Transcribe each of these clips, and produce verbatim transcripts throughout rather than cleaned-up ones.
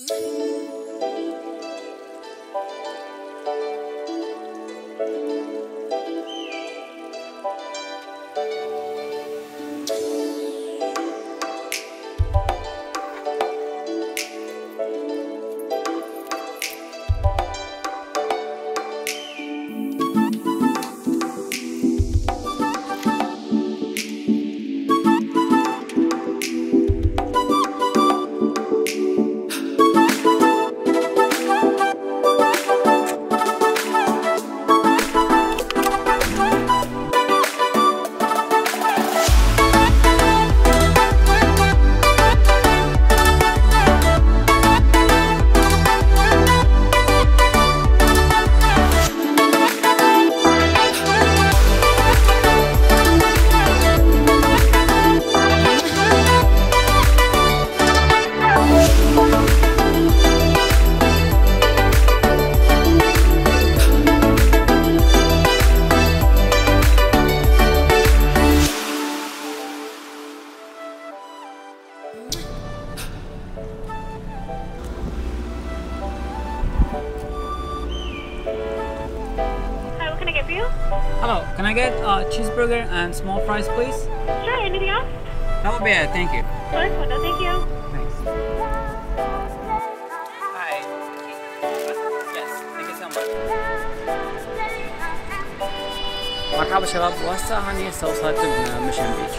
Hi, what can I get for you? Hello, can I get a cheeseburger and small fries, please? Sure, anything else? That would be it, thank you. First one, no, thank you. Thanks. Hi. Yes, thank you so much. مرحبا شباب، وهسه هاني هسه وصلت بميشن بيتش.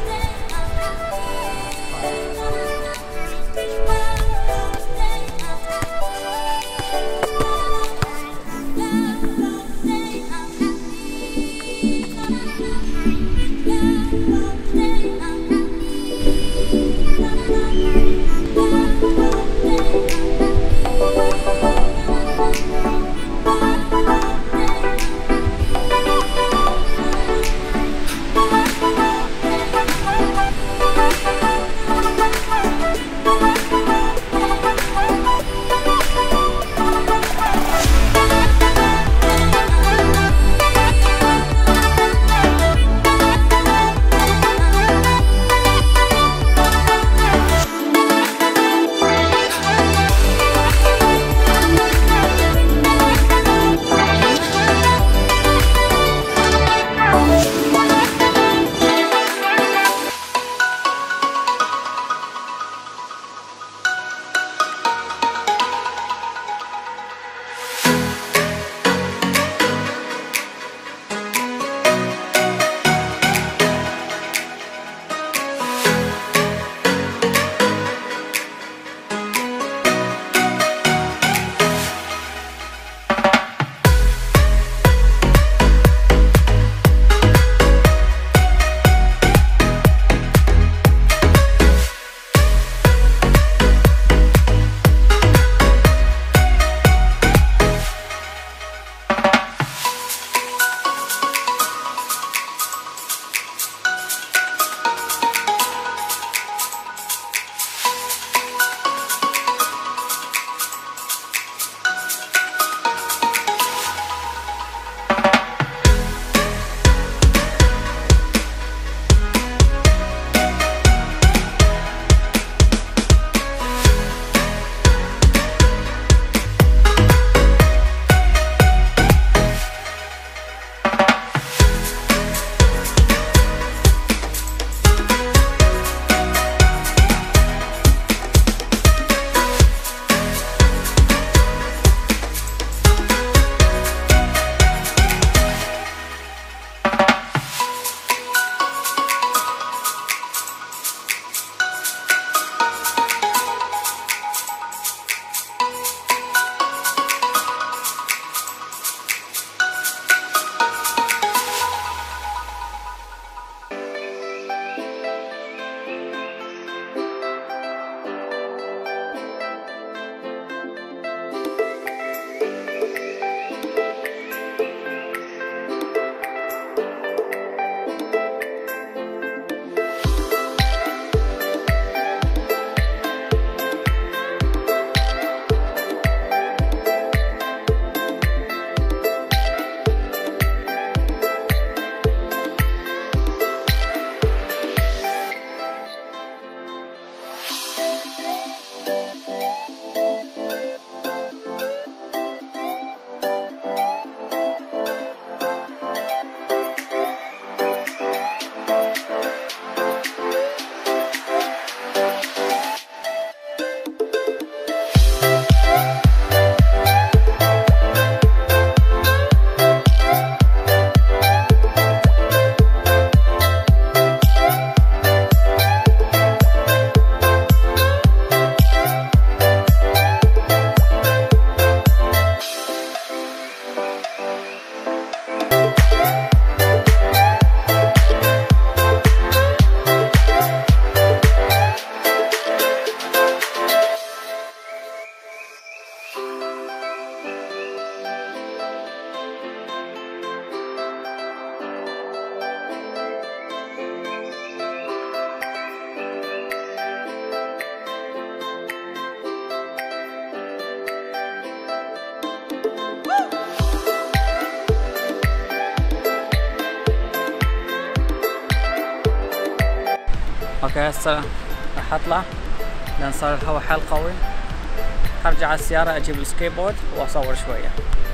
اوكي هسه راح اطلع لان صار الهواء حيل قوي. ارجع على السيارة اجيب السكيت بورد واصور شوية.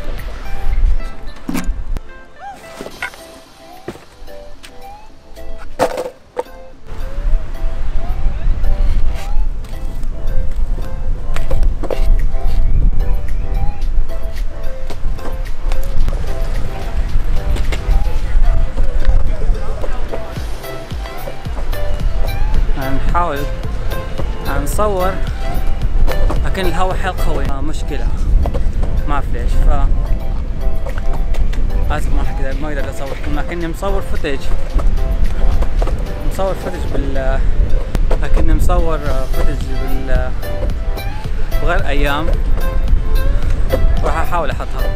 نحاول نصور لكن الهواء حيل قوي. آه مشكلة ما اعرف ليش، ف اسف ما اقدر ما اقدر اصور لكني مصور فوتج مصور فوتج بال لكني مصور فوتج بال بغير ايام، راح احاول احطها.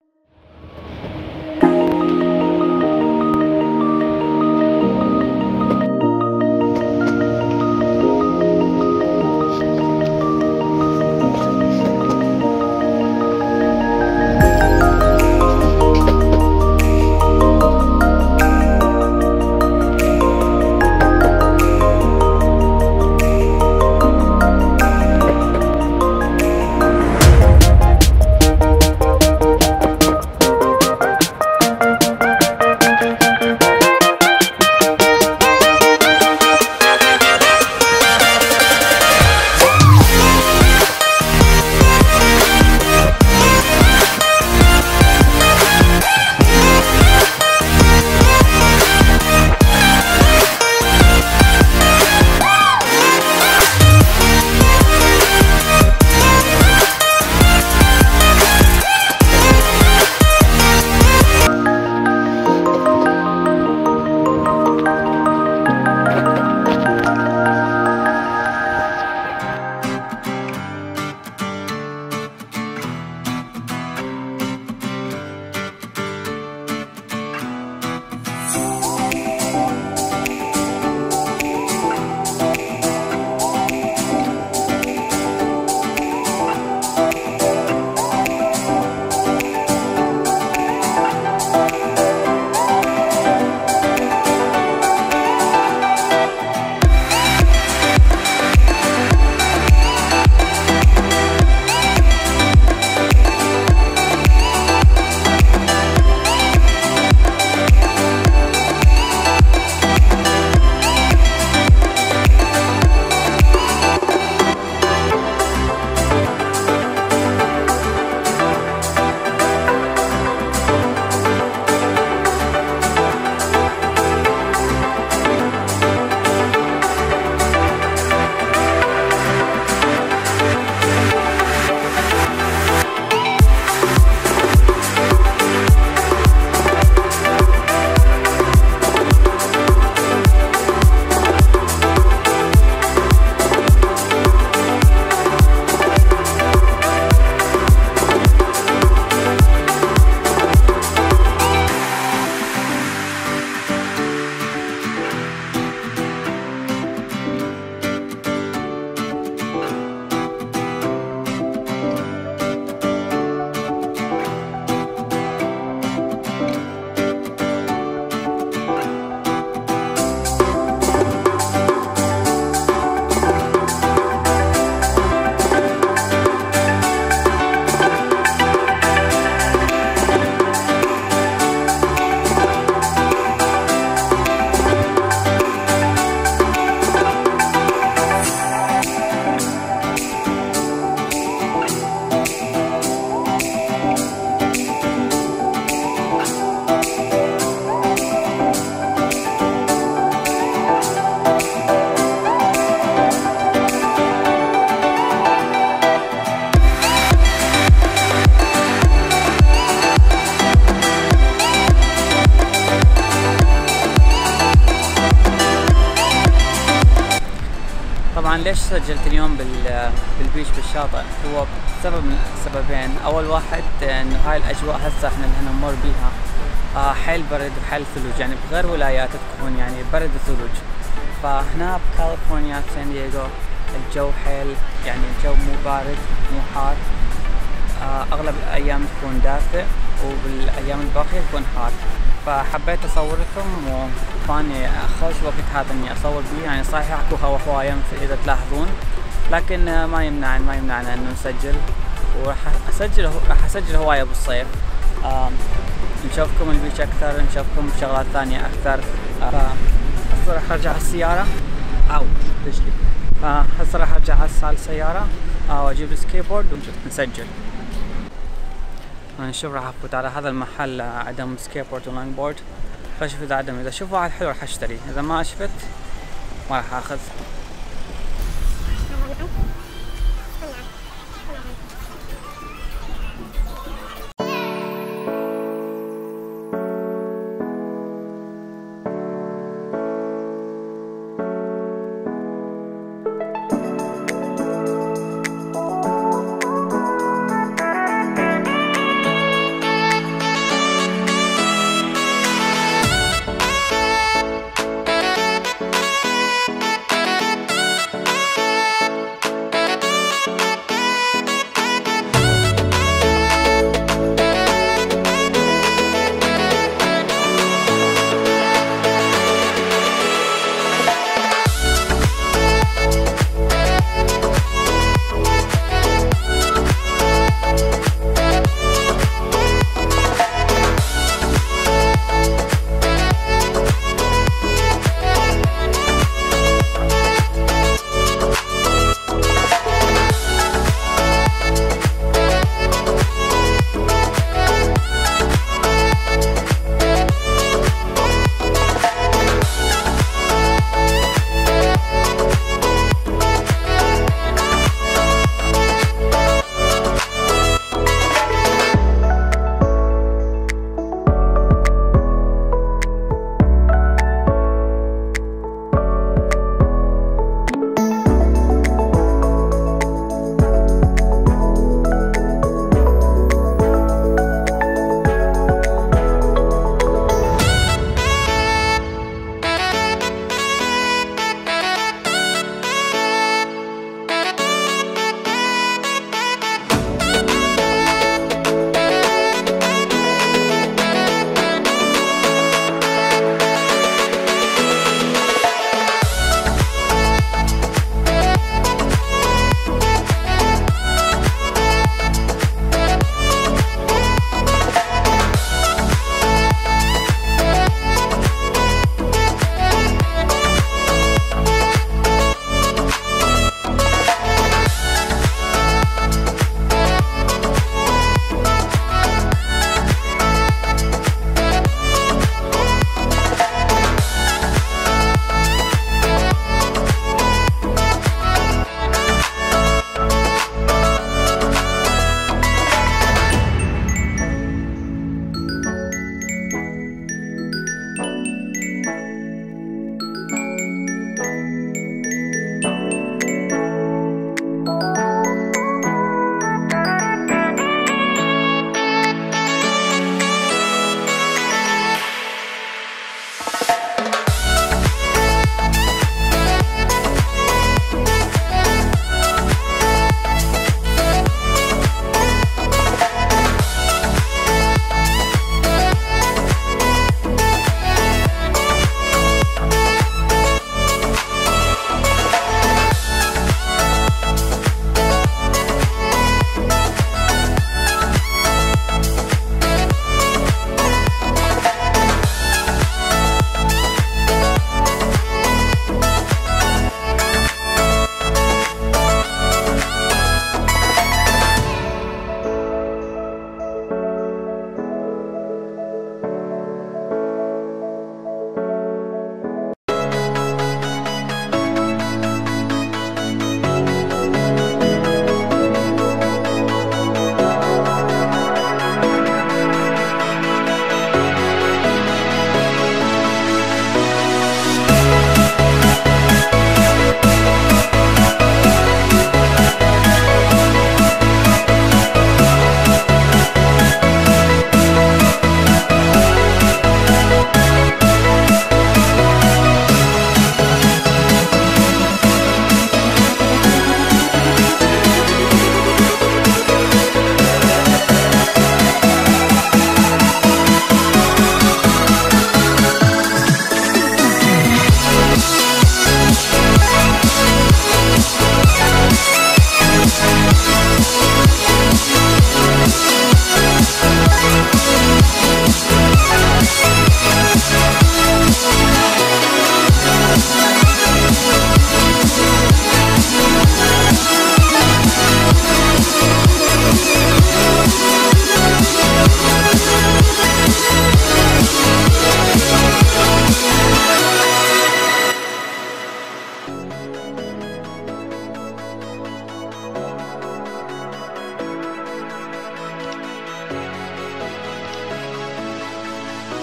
طبعا ليش سجلت اليوم بالبيش بالشاطئ؟ هو سبب من السببين. اول واحد انه هاي الاجواء هسه احنا اللي نمر بيها آه حيل برد وحيل ثلوج، يعني بغير ولايات تكون يعني برد وثلوج، فهنا بكاليفورنيا بسان دييغو الجو حيل يعني الجو مو بارد مو حار، آه اغلب الايام تكون دافئ وبالايام الباقيه تكون حار. فحبيت اصور لكم وفاني خوش وقت هذا اني اصور بيه. يعني صحيح اكو هوا هواية مثل اذا تلاحظون، لكن ما يمنع ما يمنعنا انه نسجل، وراح اسجل راح اسجل هواية بالصيف. نشوفكم البيتش اكثر، نشوفكم شغلات ثانية اكثر. هسه راح ارجع السيارة او رجلي، فهسه راح ارجع هسه على السيارة واجيب السكيبورد ونسجل. نشوف راح افوت على هذا المحل عندهم سكيبورد ولانج بورد، فشوف اذا عندهم، اذا شوف واحد حلو راح اشتري، اذا ما شفت ما راح اخذ.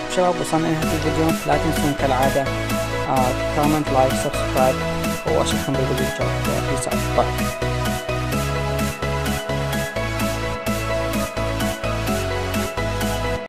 شباب وصلنا لنهاية الفيديو، لا تنسون كالعادة كومنت لايك سبسكرايب واشوفكم بالفيديو الجاي. بيس اوت باي.